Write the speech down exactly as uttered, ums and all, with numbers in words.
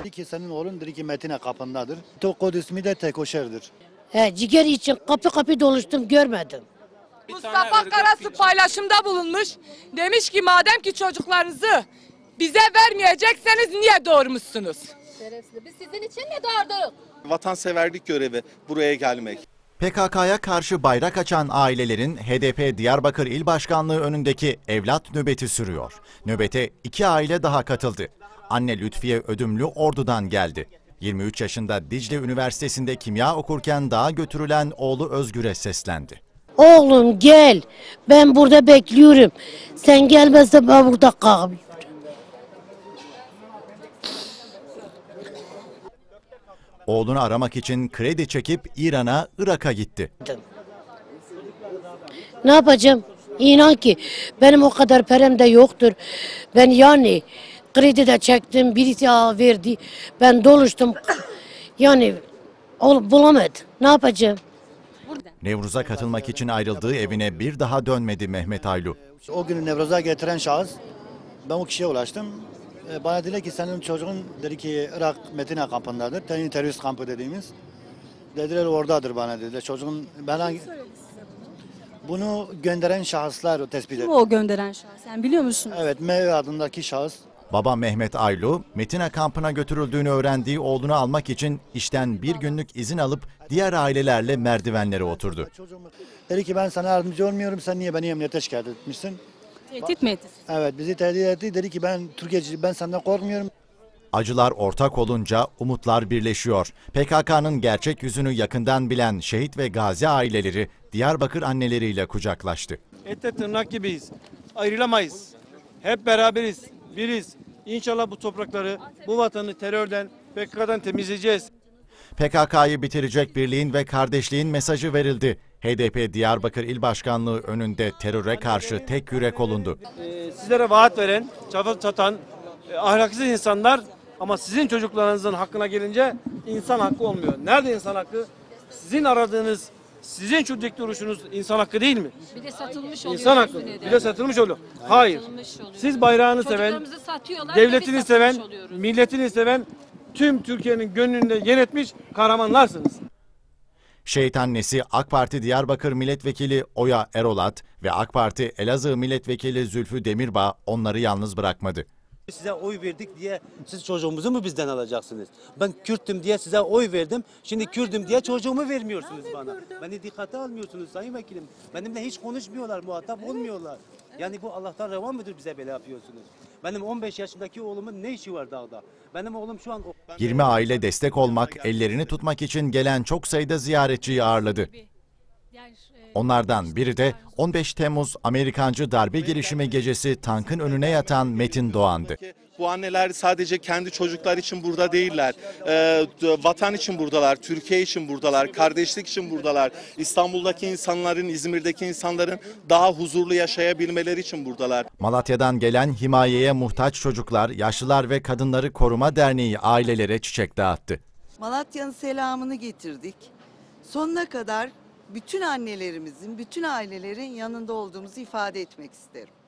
Dedi ki senin oğlun dedi ki Metin'e kapındadır. Tok kod ismi de Tekoşer'dir. He, ciğer için kapı kapı dolaştım görmedim. Mustafa Karasu paylaşımda bulunmuş. Demiş ki madem ki çocuklarınızı bize vermeyecekseniz niye doğurmuşsunuz? Biz sizin için mi doğurduk? Vatanseverlik görevi buraya gelmek. P K K'ya karşı bayrak açan ailelerin H D P Diyarbakır İl Başkanlığı önündeki evlat nöbeti sürüyor. Nöbete iki aile daha katıldı. Anne Lütfiye Ödümlü Ordu'dan geldi. yirmi üç yaşında Dicle Üniversitesi'nde kimya okurken dağa götürülen oğlu Özgür'e seslendi. Oğlum gel, ben burada bekliyorum. Sen gelmezse ben burada kalmıyorum. Oğlunu aramak için kredi çekip İran'a, Irak'a gitti. Ne yapacağım? İnan ki benim o kadar param da yoktur. Ben yani kredi de çektim, birisi verdi. Ben doluştum. Yani bulamadım. Ne yapacağım? Nevruz'a katılmak için ayrıldığı evine bir daha dönmedi Mehmet Aylu. O günü Nevruz'a getiren şahıs, ben o kişiye ulaştım. E, Bana dedi ki senin çocuğun dedi ki Irak Metin'e kampındadır. Yani terörist kampı dediğimiz. Dediler oradadır bana dediler. Çocuğun ben hangi... Bunu gönderen şahıslar o tespit etti. Kim o gönderen şahıs? Sen biliyor musun? Evet, M adındaki şahıs. Baba Mehmet Aylu, Metin'e kampına götürüldüğünü öğrendiği oğlunu almak için işten bir günlük izin alıp diğer ailelerle merdivenlere oturdu. Dedi ki ben sana yardımcı olmuyorum, sen niye beni emniyete şikayet etmişsin? Tehdit mi etti? Evet, bizi tehdit etti. Dedi ki ben Türkiye, ben senden korkmuyorum. Acılar ortak olunca umutlar birleşiyor. P K K'nın gerçek yüzünü yakından bilen şehit ve gazi aileleri Diyarbakır anneleriyle kucaklaştı. Ette tırnak gibiyiz. Ayrılamayız. Hep beraberiz. Biriz. İnşallah bu toprakları, bu vatanı terörden, P K K'dan temizleyeceğiz. P K K'yı bitirecek birliğin ve kardeşliğin mesajı verildi. H D P Diyarbakır İl Başkanlığı önünde teröre karşı tek yürek olundu. Ee, sizlere vaat veren, çaba çatan, e, ahlaksız insanlar ama sizin çocuklarınızın hakkına gelince insan hakkı olmuyor. Nerede insan hakkı? Sizin aradığınız, sizin şu dik duruşunuz insan hakkı değil mi? Bir de satılmış oluyor. İnsan hakkı. Bir de satılmış oluyor. Hayır. Siz bayrağını seven, devletini seven, milletini seven, tüm Türkiye'nin gönlünde yer etmiş kahramanlarsınız. Şehit annesi AK Parti Diyarbakır Milletvekili Oya Erolat ve AK Parti Elazığ Milletvekili Zülfü Demirbağ onları yalnız bırakmadı. Size oy verdik diye siz çocuğumuzu mu bizden alacaksınız? Ben Kürt'tüm diye size oy verdim. Şimdi Kürt'üm diye çocuğumu vermiyorsunuz bana. Beni dikkate almıyorsunuz sayın vekilim. Benimle hiç konuşmuyorlar, muhatap olmuyorlar. Yani bu Allah'tan reva mıdır bize böyle yapıyorsunuz? Benim on beş yaşındaki oğlumun ne işi var dağda? Benim oğlum şu an... yirmi aile destek olmak, ellerini tutmak için gelen çok sayıda ziyaretçiyi ağırladı. Onlardan biri de on beş Temmuz Amerikancı darbe girişimi gecesi tankın önüne yatan Metin Doğan'dı. Bu anneler sadece kendi çocuklar için burada değiller. Ee, vatan için buradalar, Türkiye için buradalar, kardeşlik için buradalar. İstanbul'daki insanların, İzmir'deki insanların daha huzurlu yaşayabilmeleri için buradalar. Malatya'dan gelen Himayeye Muhtaç Çocuklar, Yaşlılar ve Kadınları Koruma Derneği ailelere çiçek dağıttı. Malatya'nın selamını getirdik. Sonuna kadar bütün annelerimizin, bütün ailelerin yanında olduğumuzu ifade etmek isterim.